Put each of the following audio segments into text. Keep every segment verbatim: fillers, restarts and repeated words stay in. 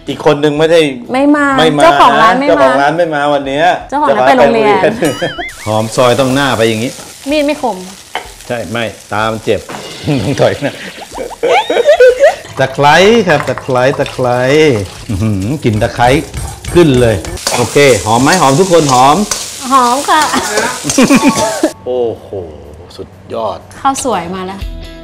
อีกคนนึงไม่ได้ไม่มาไม่มาเจ้าของร้านไม่มาเจ้าของร้านไม่มาวันนี้เจ้าของร้านไปโรงเรียนหอมซอยต้องหน้าไปอย่างนี้มีดไม่คมใช่ไม่ตามันเจ็บต้องถอยนะตะไคร้ครับตะไคร้ตะไคร้กลิ่นตะไคร้ขึ้นเลยโอเคหอมไหมหอมทุกคนหอมหอมค่ะโอ้โหสุดยอดข้าวสวยมาแล้ว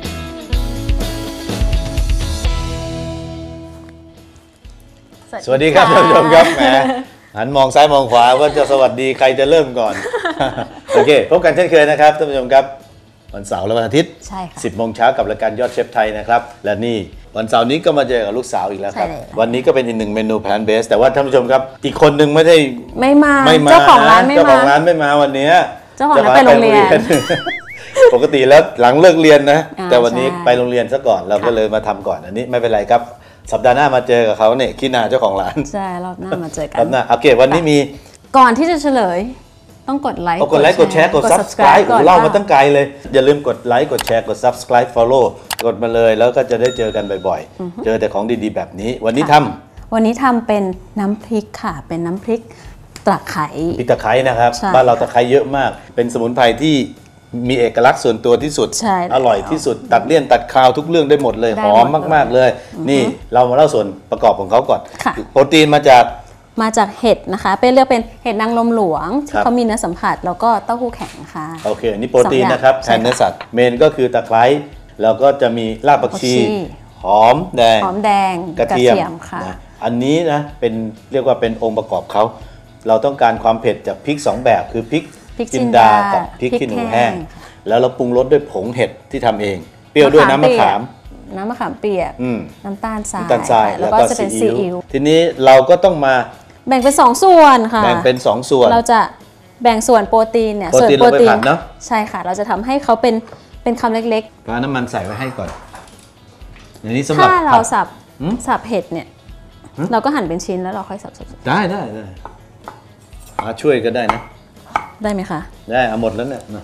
สวัสดีครับท่านผู้ชมครับแหมหันมองซ้ายมองขวาว่าจะสวัสดีใครจะเริ่มก่อนโอเคพบกันเช่นเคยนะครับท่านผู้ชมครับวันเสาร์และวันอาทิตย์ใช่ค่ะสิบโมงเช้ากับรายการยอดเชฟไทยนะครับและนี่วันเสาร์นี้ก็มาเจอกับลูกสาวอีกแล้วครับวันนี้ก็เป็นอีกหนึ่งเมนูแพลนเบสแต่ว่าท่านผู้ชมครับอีกคนนึงไม่ได้ไม่มาไม่มาเจ้าของร้านไม่มาเจ้าของร้านไม่มาวันนี้เจ้าของร้านไปโรงเรียนปกติแล้วหลังเลิกเรียนนะแต่วันนี้ไปโรงเรียนซะก่อนเราก็เลยมาทำก่อนอันนี้ไม่เป็นไรครับสัปดาห์หน้ามาเจอกับเขาเนี่ยขี้นาเจ้าของร้านใช่รอบหน้ามาเจอกันรอบหน้าโอเควันนี้มีก่อนที่จะเฉลยต้องกดไลค์กดไลค์กดแชร์กด Subscribe เล่ามาตั้งไกลเลยอย่าลืมกดไลค์กดแชร์กด Subscribe Follow กดมาเลยแล้วก็จะได้เจอกันบ่อยๆเจอแต่ของดีๆแบบนี้วันนี้ทำวันนี้ทำเป็นน้ำพริกค่ะเป็นน้ำพริกตะไคร้พริกตะไคร้นะครับบ้านเราตะไคร้เยอะมากเป็นสมุนไพรที่มีเอกลักษณ์ส่วนตัวที่สุดอร่อยที่สุดตัดเลี่ยนตัดคาวทุกเรื่องได้หมดเลยหอมมากๆเลยนี่เรามาเล่าส่วนประกอบของเขาก่อนโปรตีนมาจากมาจากเห็ดนะคะเป็นเรียกเป็นเห็ดนางลมหลวงที่เขามีเนื้อสัมผัสแล้วก็เต้าหู้แข็งค่ะโอเคนี่โปรตีนนะครับแทนเนื้อสัตว์เมนก็คือตะไคร้แล้วก็จะมีรากผักชีหอมแดงหอมแดงกระเทียมค่ะอันนี้นะเป็นเรียกว่าเป็นองค์ประกอบเขาเราต้องการความเผ็ดจากพริกสองแบบคือพริกจินดากับพริกขี้หนูแห้งแล้วเราปรุงรสด้วยผงเห็ดที่ทำเองเปรี้ยวด้วยน้ำมะขามน้ำมะขามเปียกน้ำตาลทรายน้ำตาลทรายแล้วก็จะเป็นซีอิ๊วทีนี้เราก็ต้องมาแบ่งเป็นสองส่วนค่ะแบ่งเป็นสองส่วนเราจะแบ่งส่วนโปรตีนเนี่ยส่วนโปรตีนใช่ค่ะเราจะทำให้เขาเป็นเป็นคำเล็กๆเอาน้ำมันใส่ไว้ให้ก่อนอย่างนี้สำหรับถ้าเราสับสับเห็ดเนี่ยเราก็หั่นเป็นชิ้นแล้วเราค่อยสับๆได้ได้ได้มาช่วยก็ได้นะได้ไหมคะได้เอาหมดแล้วเนี่ย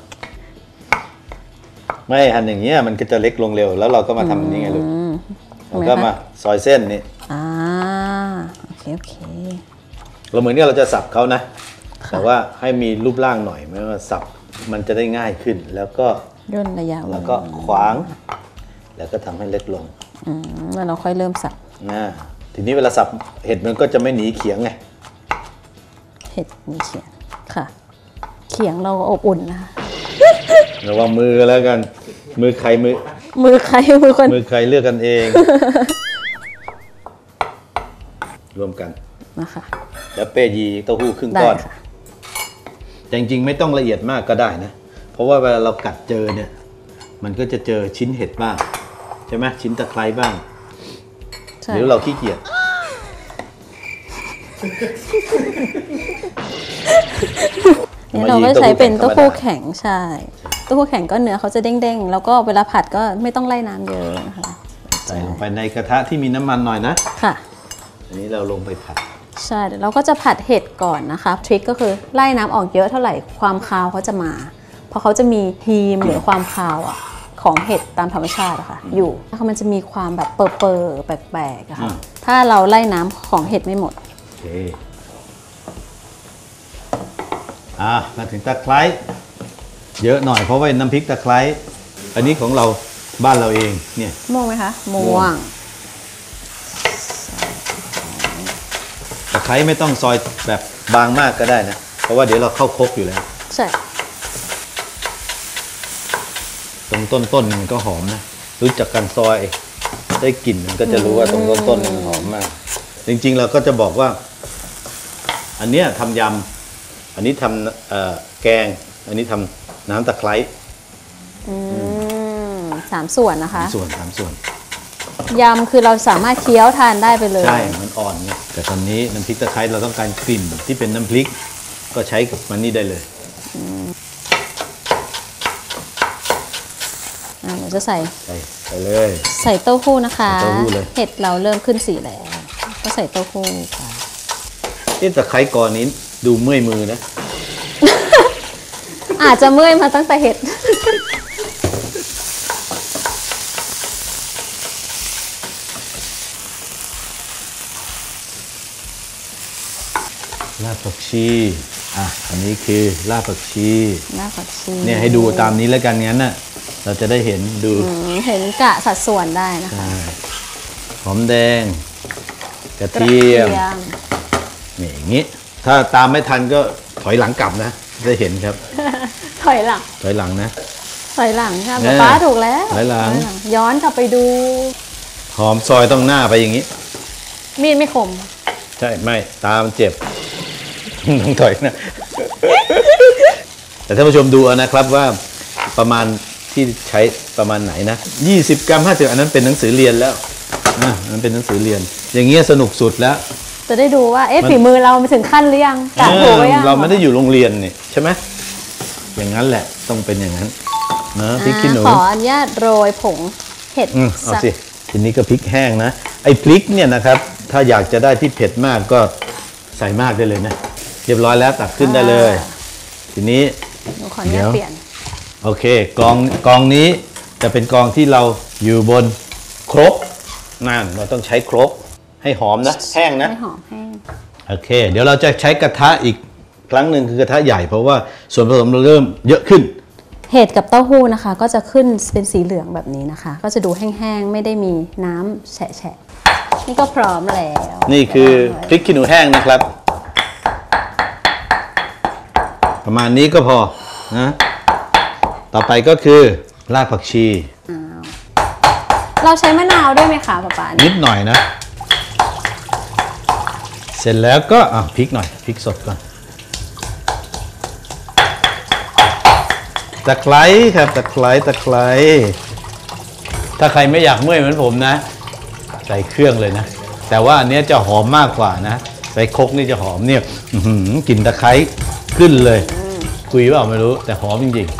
ไม่หั่นอย่างเงี้ยมันก็จะเล็กลงเร็วแล้วเราก็มาทำอย่างนี้ไงลูกแล้วก็มาซอยเส้นนี่อ่าโอเคโอเคเราเหมือนกับเราจะสับเขานะแต่ว่าให้มีรูปร่างหน่อยไม่ว่าสับมันจะได้ง่ายขึ้นแล้วก็ย่นระยะแล้วก็ขวางแล้วก็ทำให้เล็กลงอืมแล้วเราค่อยเริ่มสับนะทีนี้เวลาสับเห็ดมันก็จะไม่หนีเขียงไงเห็ดหนีเขียงค่ะเขียงเราอบอุ่นนะคะระวังมือแล้วกันมือใครมือมือใครมือคนมือใครเลือกกันเองรวมกันนะคะแล้วเป้ยีเต้าหู้ครึ่งก้อนแต่จริงๆไม่ต้องละเอียดมากก็ได้นะเพราะว่าเวลาเรากัดเจอเนี่ยมันก็จะเจอชิ้นเห็ดบ้างใช่ไหมชิ้นตะไคร้บ้างหรือเราขี้เกียจนี่เราก็ใช้เป็นเต้าหู้แข็งใช่เต้าหู้แข็งก็เนื้อเขาจะเด้งๆแล้วก็เวลาผัดก็ไม่ต้องไล่น้ำเยอะนะคะใส่ลงไปในกระทะที่มีน้ำมันหน่อยนะค่ะอันนี้เราลงไปผัดใช่เดี๋ยวเราก็จะผัดเห็ดก่อนนะคะทริคก็คือไล่น้ำออกเยอะเท่าไหร่ความคาวเขาจะมาเพราะเขาจะมีฮีมหรือความคาวอ่ะของเห็ดตามธรรมชาติอะค่ะอยู่แล้วมันจะมีความแบบเปรอะๆแปลกๆอะค่ะถ้าเราไล่น้ำของเห็ดไม่หมดโอเคอ่ะมาถึงตะไคร้เยอะหน่อยเพราะว่าน้ำพริกตะไคร้อันนี้ของเราบ้านเราเองเนี่ยม่วงไหมคะม่วงตะไคร้ไม่ต้องซอยแบบบางมากก็ได้นะเพราะว่าเดี๋ยวเราเข้าครกอยู่แล้วใช่ตรงต้นต้นมันก็หอมนะรู้จักการซอยได้กลิ่นมันก็จะรู้ว่าตรงต้นต้นมันหอมมากจริงๆเราก็จะบอกว่าอันเนี้ยทำยำอันนี้ทำแกงอันนี้ทำน้ำตะไคร้สามส่วนนะคะส่วนสามส่วนยำคือเราสามารถเคี้ยวทานได้ไปเลยใช่มันอ่อนไงแต่ตอนนี้น้ำพริกตะไคร้เราต้องการกลิ่นที่เป็นน้ำพริกก็ใช้กับมันนี่ได้เลยอ่าเราจะใส่ใส่ไปเลยใส่เต้าหู้นะคะเห็ดเราเริ่มขึ้นสีแล้วก็ใส่เต้าหู้ค่ะนี่ตะไคร้ก่อนนี้ดูเมื่อยมือนะอาจจะเมื่อยมาตั้งแต่เห็ดรากผักชีอ่ะอันนี้คือรากผักชีรากผักชีเนี่ยให้ดูตามนี้แล้วกันงั้นน่ะเราจะได้เห็นดูอืมเห็นกะสัดส่วนได้นะคะใช่หอมแดงกระเทียมนี่อย่างนี้ถ้าตามไม่ทันก็ถอยหลังกลับนะจะเห็นครับถอยหลังถอยหลังนะถอยหลังค่ะแน่ป๊าถูกแล้วถอยหลังย้อนกลับไปดูหอมซอยต้องหน้าไปอย่างนี้มีดไม่คมใช่ไม่ตามเจ็บ ต้องถอยนะ แต่ท่านผู้ชมดูเอานะครับว่าประมาณที่ใช้ประมาณไหนนะยี่สิบกรัมห้าสิบอันนั้นเป็นหนังสือเรียนแล้วอ่ะอันนั้นเป็นหนังสือเรียน อย่างเงี้ยสนุกสุดแล้วจะได้ดูว่าเอ๊ะฝีมือเราไปถึงขั้นหรือยังกะถูกหรือยังเราไม่ได้อยู่โรงเรียนนี่ใช่ไหมอย่างนั้นแหละต้องเป็นอย่างนั้นนะพริกขี้หนูขออนุญาตโรยผงเห็ดอืมเอาสักสิทีนี้ก็พริกแห้งนะไอ้พริกเนี่ยนะครับถ้าอยากจะได้ที่เผ็ดมากก็ใส่มากได้เลยนะเรียบร้อยแล้วตักขึ้นได้เลย ทีนี้หนูขออนุญาตเปลี่ยนโอเคกองกองนี้จะเป็นกองที่เราอยู่บนครกนั่นเราต้องใช้ครกให้หอมนะแห้งนะให้หอมแห้งโอเค เดี๋ยวเราจะใช้กระทะอีกครั้งหนึ่งคือกระทะใหญ่เพราะว่าส่วนผสมเราเริ่มเยอะขึ้นเห็ดกับเต้าหู้นะคะ ก็จะขึ้นเป็นสีเหลืองแบบนี้นะคะ ก็จะดูแห้งๆไม่ได้มีน้ำแฉะๆนี่ก็พร้อมแล้วนี่คือพริกขี้หนูแห้งนะครับ ประมาณนี้ก็พอนะต่อไปก็คือรากผักชีเราใช้มะนาวด้วยไหมคะป๊าป๊านิดหน่อยนะ เสร็จแล้วก็อ่ะพริกหน่อยพริกสดก่อนตะไคร้ครับตะไคร้ตะไคร้ถ้าใครไม่อยากเมื่อยเหมือนผมนะใส่เครื่องเลยนะแต่ว่าอันเนี้ยจะหอมมากกว่านะใส่ครกนี่จะหอมเนี่ยอื้อหือกลิ่นตะไคร้ขึ้นเลยคุยเปล่าไม่รู้แต่หอมจริง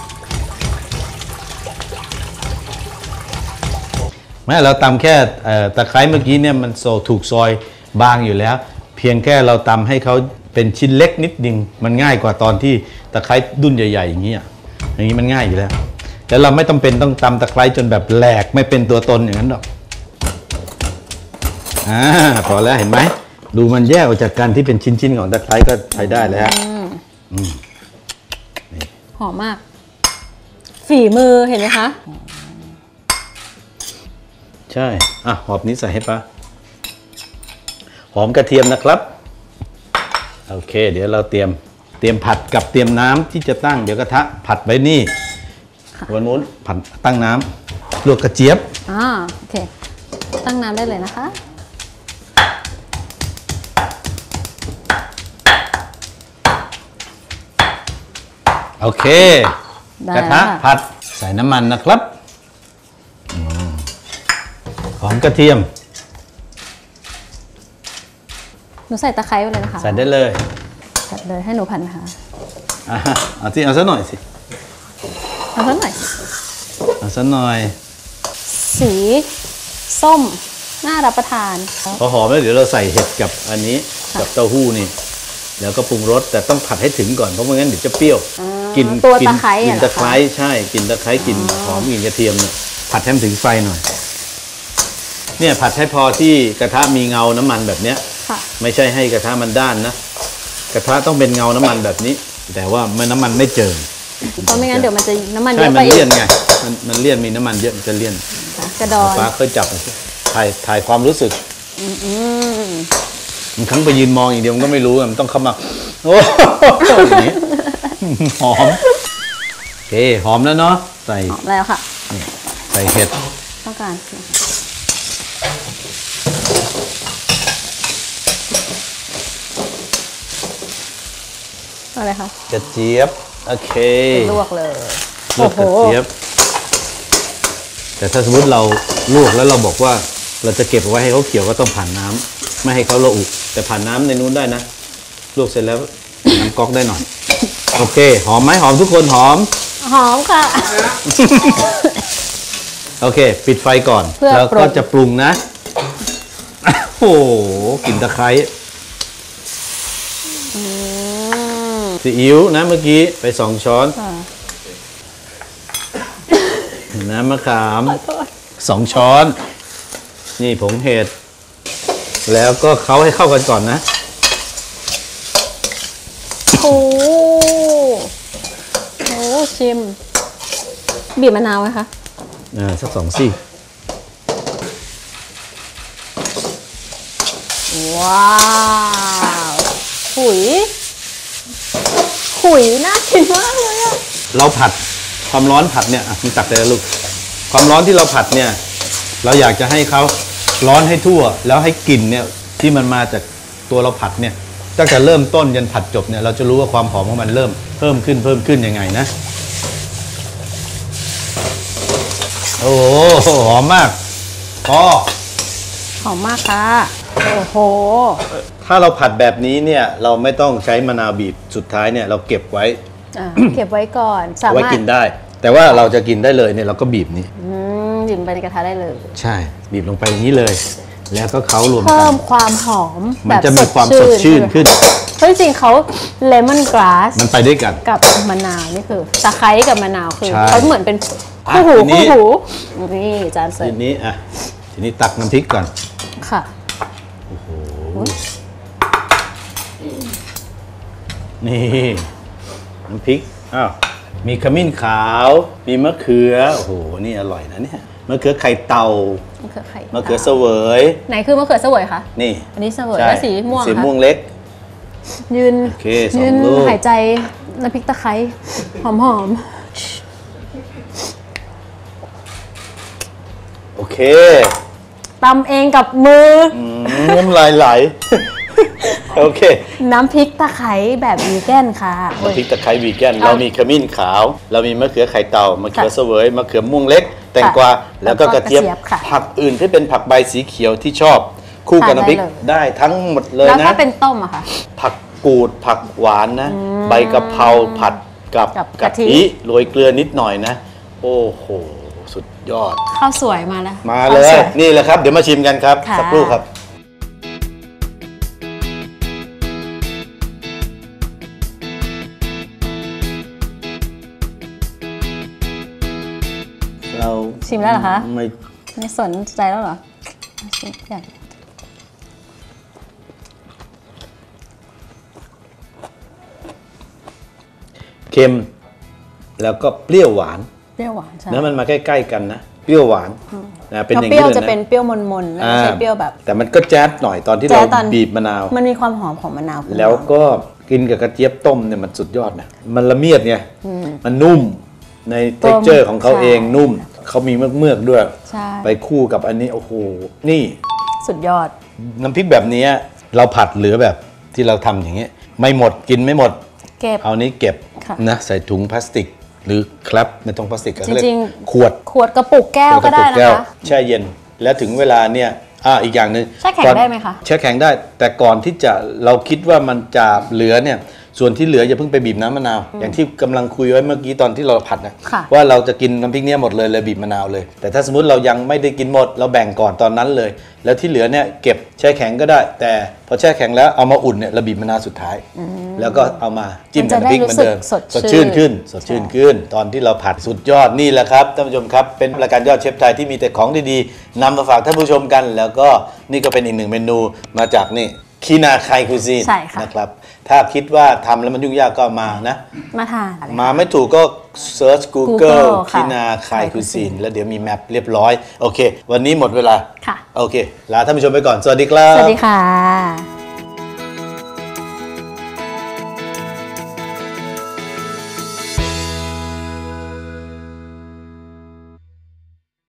ๆแม้เราตำแค่เอ่อตะไคร้เมื่อกี้เนี่ยมันโซถูกซอยบางอยู่แล้ว เพียงแค่เราตำให้เขาเป็นชิ้นเล็กนิดนึงมันง่ายกว่าตอนที่ตะไคร้ดุ้นใหญ่ๆอย่างนี้อย่างนี้มันง่ายอยู่แล้วแต่เราไม่ต้องเป็นต้องตำตะไคร้จนแบบแหลกไม่เป็นตัวตนอย่างนั้นหรอกอ่าพอแล้วเห็นไหมดูมันแยกออกจากกันที่เป็นชิ้นๆของตะไคร้ก็ใช้ได้แล้วหอมมาก ฝีมือเห็นไหมคะใช่อ่ะหอมนี้ใส่ให้ปะหอมกระเทียมนะครับโอเคเดี๋ยวเราเตรียมเตรียมผัดกับเตรียมน้ำที่จะตั้งเดี๋ยวกระทะผัดไว้นี่วันนู้นผัดตั้งน้ำลวกกระเจี๊ยบอ่าโอเค ตั้งน้ำได้เลยนะคะโอเคได้กระทะค่ะผัดใส่น้ำมันนะครับอืมหอมกระเทียมหนูใส่ตะไคร้ไปเลยนะคะใส่ได้เลยผัดเลยให้หนูผัดไหมคะอ่ะเอาสิเอาซะหน่อยสิเอาสักหน่อยเอาซะหน่อยสีส้มน่ารับประทานพอหอมแล้วเดี๋ยวเราใส่เห็ดกับอันนี้ค่ะกับเต้าหู้นี่แล้วก็ปรุงรสแต่ต้องผัดให้ถึงก่อนเพราะไม่งั้นเดี๋ยวจะเปรี้ยวอ่ากินตัวกิตะไคร้กิอะนเหรอตะไคร้คะใช่กินตะไคร้กินหอมกินกระเทียมเนี่ยผัดให้มันถึงไฟหน่อยเนี่ยผัดให้พอที่กระทะมีเงาน้ำมันแบบเนี้ยค่ะไม่ใช่ให้กระทะมันด้านนะกระทะต้องเป็นเงาน้ำมันแบบนี้ แต่ว่ามันน้ำมันไม่เจิงเพราะไม่งั้นเดี๋ยวมันจะน้ำมันเยใช่อะมัไปนอีเลี่ยกนไงมันมันเลี่ยนมีน้ำมันเยอะมันจะเลี่ยนกระดอนฟ้าเคยจับหน่อยสิถ่ายถ่ายความรู้สึกอืมมันครั้งไปยืนมองอย่างเดียวมันก็ไม่รู้อะมันต้องเข้ามาโอ้อย่างนี้หอมโอเคหอมแล้วเนาะใส่หอมแล้วค่ะใส่เห็ดต้องการอะไรคะกระเจี๊ยบโอเคลวกเลยลวกกระเจี๊ยบแต่ถ้าสมมติเราลวกแล้วเราบอกว่าเราจะเก็บเอาไว้ให้เขาเขียวก็ต้องผ่านน้ำไม่ให้เขาระอุแต่ผ่านน้ำในนู้นได้นะลวกเสร็จแล้วน้ำก๊อกได้หน่อยโอเคหอมไหมหอมทุกคนหอมหอมค่ะโอเค ปิดไฟก่อนเพื่อแล้วปรุก็งจะปรุงนะ โอ้โหกลิ่นตะไคร้ซีอิ๊วนะเมื่อกี้ไปสองช้อนค่ะน้ำมะขามสองช้อน นี่ผงเห็ด แล้วก็เคล้าให้เข้ากันก่อนนะโหโอ้ชิมบีบมะนาวไหมคะอ่าสักสองซี่ว้าวขุยขุยน่ากินมากเลยอะเราผัดความร้อนผัดเนี่ยอ่ะมีตักเลยลูกความร้อนที่เราผัดเนี่ยเราอยากจะให้เขาร้อนให้ทั่วแล้วให้กลิ่นเนี่ยที่มันมาจากตัวเราผัดเนี่ยตั้งแต่เริ่มต้นยันผัดจบเนี่ยเราจะรู้ว่าความหอมของมันเริ่มเพิ่มขึ้นเพิ่มขึ้นยังไงนะโอ้โหหอมมากอ๋อหอมมากค่ะโอ้โหถ้าเราผัดแบบนี้เนี่ยเราไม่ต้องใช้มะนาวบีบสุดท้ายเนี่ยเราเก็บไว้เก็บไว้ก่อนสามารถไว้กินได้แต่ว่าเราจะกินได้เลยเนี่ยเราก็บีบนี้บีบไปในกระทะได้เลยใช่บีบลงไปอย่างนี้เลยแล้วก็เขารวมกันเพิ่มความหอมมันจะมีความสดชื่นขึ้นเพราะจริงๆเขาเลมอนกราสมันไปด้วยกันกับมะนาวนี่คือตะไคร้กับมะนาวคือเขาเหมือนเป็นคู่หูคู่หูนี่จานเสร็จทีนี้อ่ะทีนี้ตักน้ำพริกก่อนค่ะโอ้โหนี่น้ำพริกอ้าวมีขมิ้นขาวมีมะเขือโอ้โหนี่อร่อยนะเนี่ยมะเขือไข่เต่ามะเขือไข่มะเขือเสวยไหนคือมะเขือเสวยคะนี่อันนี้เสวยแล้วสีม่วงสีม่วงเล็กยืนยืนหายใจน้ำพริกตะไคร้หอมหอมโอเคตำเองกับมือน้ำลายไหลโอเคน้ำพริกตะไคร้แบบวีแกนค่ะน้ำพริกตะไคร้วีแกนเรามีขมิ้นขาวเรามีมะเขือไข่เต่ามะเขือเสวยมะเขือม่วงเล็กแตงกวาแล้วก็กระเทียมผักอื่นที่เป็นผักใบสีเขียวที่ชอบคู่กับน้ำพริกได้ทั้งหมดเลยนะแล้วถ้าเป็นต้มอะค่ะผักกูดผักหวานนะใบกะเพราผัดกับกะทิโรยเกลือนิดหน่อยนะโอ้โหสุดยอดข้าวสวยมาแล้วมาเลยนี่แหละครับเดี๋ยวมาชิมกันครับสักครู่ครับเราชิมแล้วเหรอคะไม่ไม่สนใจแล้วเหรอชิมอย่างเค็มแล้วก็เปรี้ยวหวานเปรี้ยวหวานใช่แล้วมันมาใกล้ๆกันนะเปรี้ยวหวานนะเป็นอย่างนี้เลยนะเปรี้ยวจะเป็นเปรี้ยวมนๆไม่ใช่เปรี้ยวแบบแต่มันก็แจ๊ดหน่อยตอนที่เราบีบมะนาวมันมีความหอมของมะนาวแล้วก็กินกับกระเจี๊ยบต้มเนี่ยมันสุดยอดนะมันละเมียดไงมันนุ่มใน เท็กเจอร์ ของเขาเองนุ่มเขามีเมือกๆด้วยไปคู่กับอันนี้โอ้โหนี่สุดยอดน้ำพริกแบบนี้เราผัดเหลือแบบที่เราทำอย่างเงี้ยไม่หมดกินไม่หมดเก็บเอานี้เก็บนะใส่ถุงพลาสติกหรือครับไม่ต้องพลาสติกก็เรียกขวดขวดกระปุกแก้วก็ได้นะคะแช่เย็นแล้วถึงเวลาเนี่ยอ่าอีกอย่างหนึ่งแช่แข็งได้ไหมคะแช่แข็งได้แต่ก่อนที่จะเราคิดว่ามันจะเหลือเนี่ยส่วนที่เหลืออย่าเพิ่งไปบีบน้ำมะนาวอย่างที่กำลังคุยไว้เมื่อกี้ตอนที่เราผัดนะว่าเราจะกินน้ำพริกเนี้ยหมดเลยเลยบีบมะนาวเลยแต่ถ้าสมมติเรายังไม่ได้กินหมดเราแบ่งก่อนตอนนั้นเลยแล้วที่เหลือเนี่ยเก็บแช่แข็งก็ได้แต่พอแช่แข็งแล้วเอามาอุ่นเนี่ยเราบีบมะนาวสุดท้ายแล้วก็เอามาจิ้มกับน้ำพริกเหมือนเดิมสดชื่นขึ้นสดชื่นขึ้นตอนที่เราผัดสุดยอดนี่แหละครับท่านผู้ชมครับเป็นรายการยอดเชฟไทยที่มีแต่ของดีๆนำมาฝากท่านผู้ชมกันแล้วก็นี่ก็เป็นอีกหนึ่งเมนูมาจากนี่คีนาไคคูซีนนะครับถ้าคิดว่าทำแล้วมันยุ่งยากก็มานะมาทานมาไม่ถูกก็เซิร์ช Google คีนาไคคูซีนแล้วเดี๋ยวมีแมปเรียบร้อยโอเควันนี้หมดเวลาค่ะโอเคลาท่านผู้ชมไปก่อนสวัสดีครับสวัสดีค่ะ